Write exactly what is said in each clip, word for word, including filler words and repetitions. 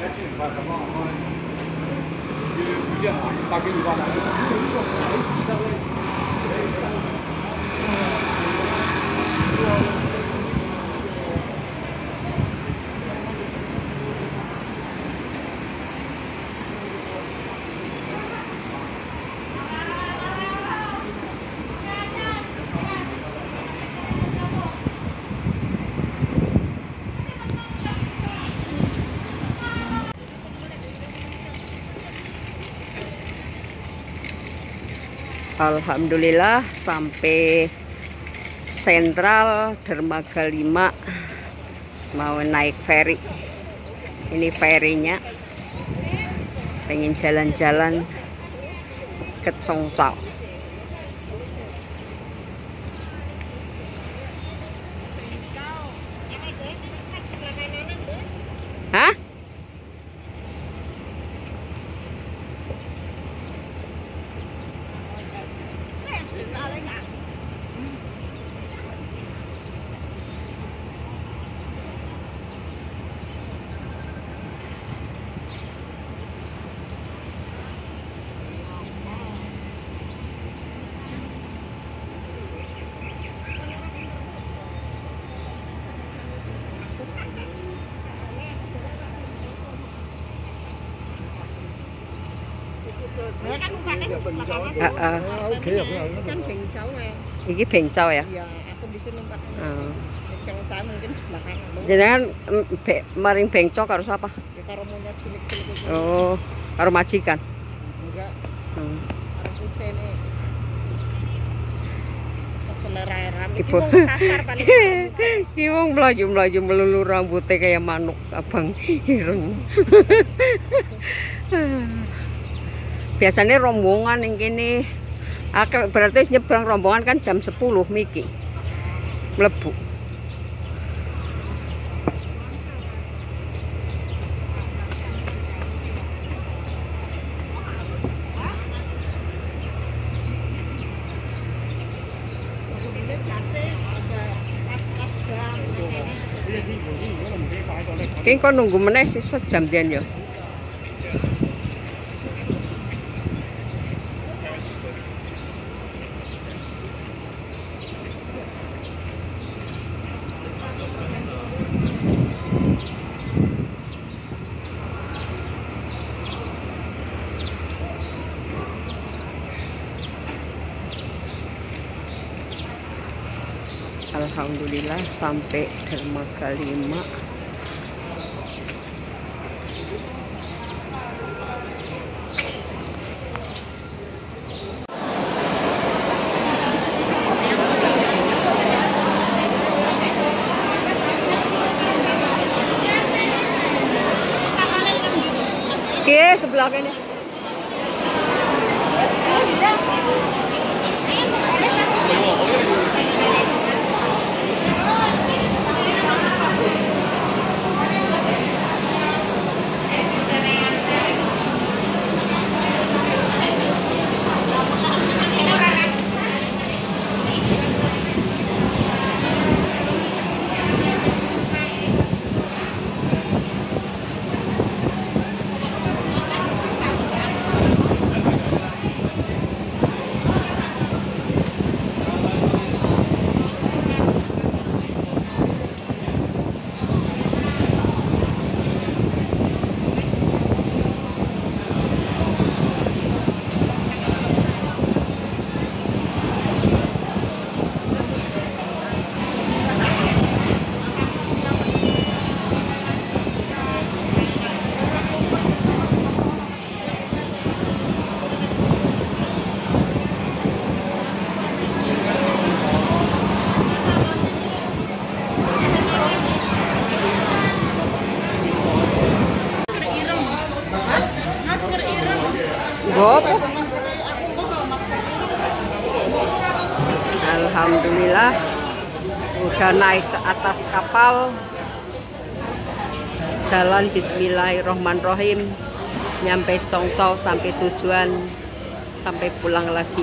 Alhamdulillah sampai Sentral Dermaga lima, mau naik ferry. Ini ferrynya, pengen jalan-jalan ke Congcau. Hah? Oke ya, kan Bengcau ya. Iki Bengcau ya? Iya, aku di sini numpak. Hmm. Bengcau mungkin sebelah kanan. Jenengan be, maring Bengcau karo sapa? Ya karo monyet cilik-cilik. Oh, karo majikan. Enggak. Hmm. Karo kucene. Selera rambut Ibu. kasar paling. Ki wong mlayu-mlayu melulu rambutnya kayak manuk abang ireng. Biasanya rombongan yang kini, berarti nyebrang rombongan kan jam sepuluh miki mlebu. Kayaknya kok nunggu meneh sih sejam dia yo. Alhamdulillah sampai Dermaga lima. Oke, sebelah ini. Alhamdulillah udah naik ke atas kapal, jalan bismillahirrohmanirrohim nyampe Congcau, sampai tujuan, sampai pulang lagi.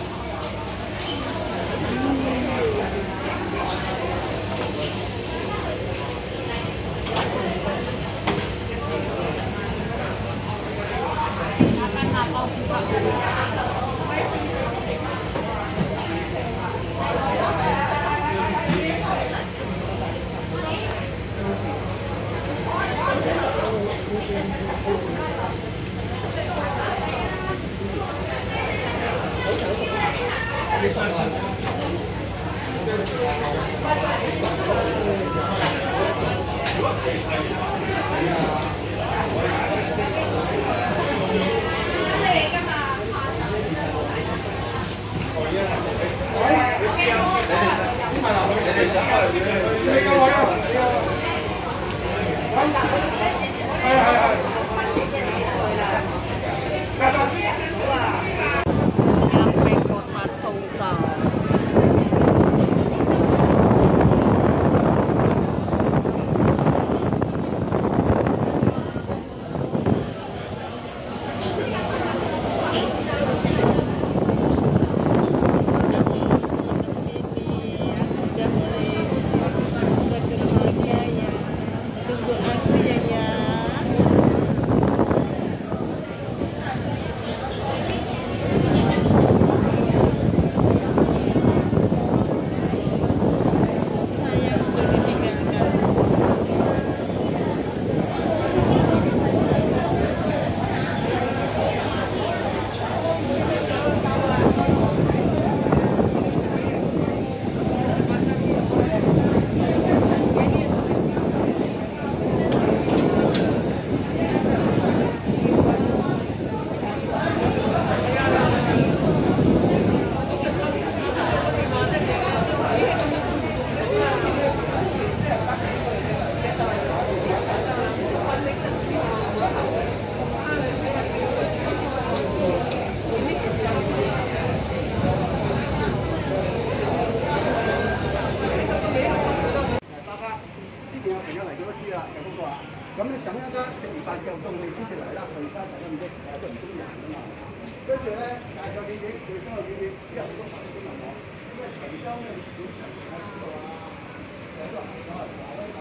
邊有朋友嚟咗都知啦，就嗰個啊。咁你等一間食完飯之後，到你先至嚟啦，去翻大家唔知成日都唔識人㗎嘛。跟住咧，介紹幾點，佢收幾點，之後好多朋友都問我，咁啊長洲咧小長喺邊度啊？有個人講係話咧。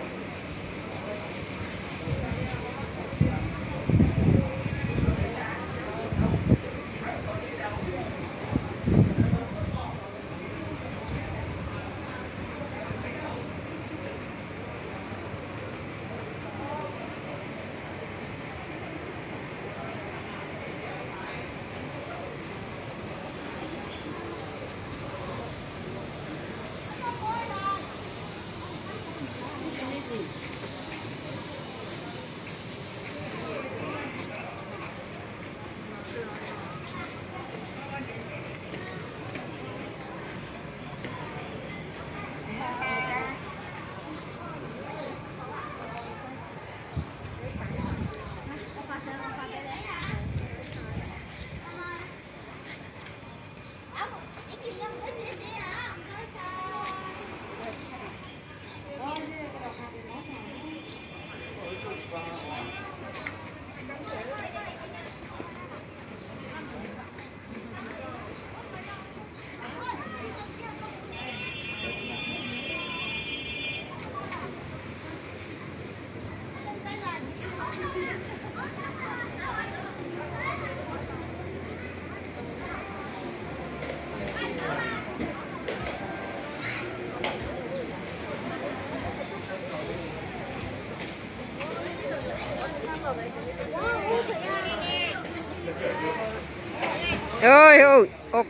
Ơi ơi, ok.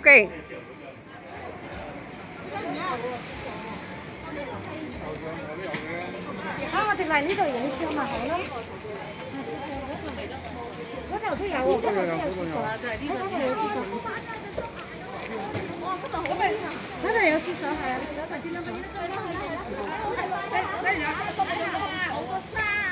À, thì lại này影笑咪好咯。嗰度都有喎，嗰度都有廁所，喺嗰度有廁所。嗰度有廁所係啊，嗰度啲啦，嗰度有好多沙。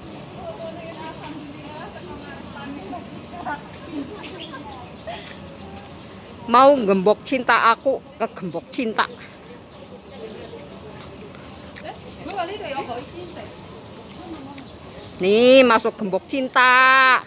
Mau gembok cinta aku ke gembok cinta. Nih masuk gembok cinta.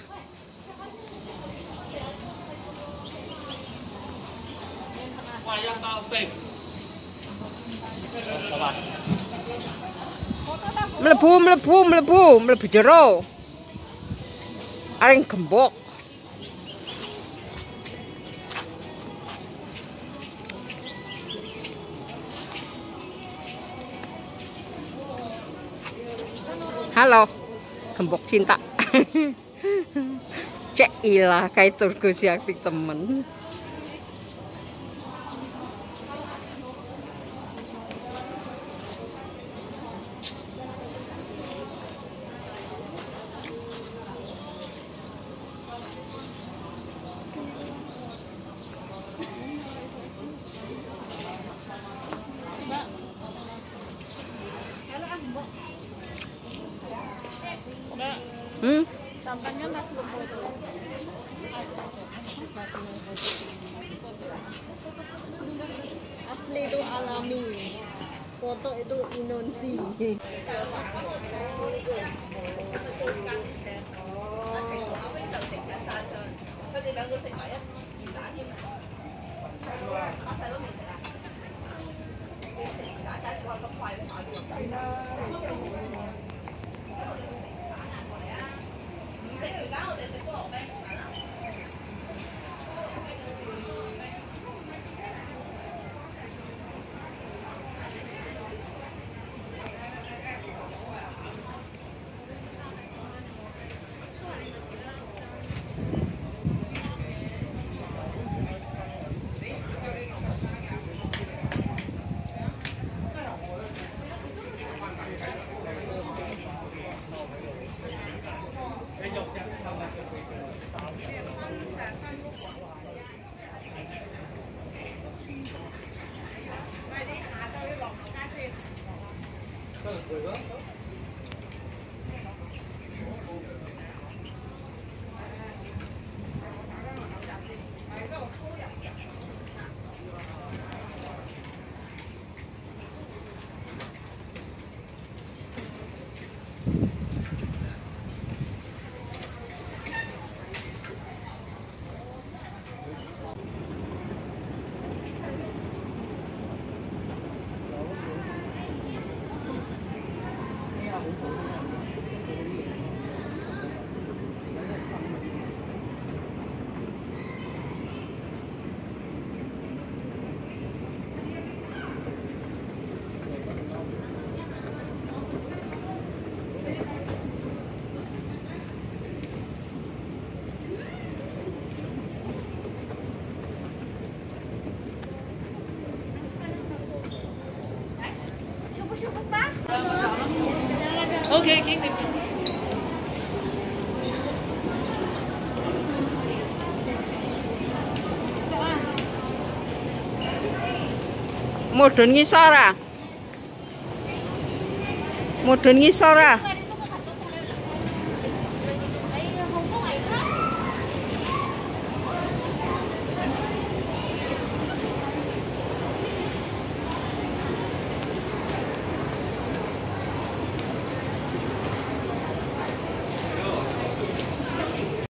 Melebu, melebu, melebu, melebu jero. Areng gembok. Halo, gembok cinta. Cek ilah kayak turku siapik temen. Hmm? Asli itu alami, foto itu inonsi. OK，给你。 Modern ngisor ah. Modern ngisor ah.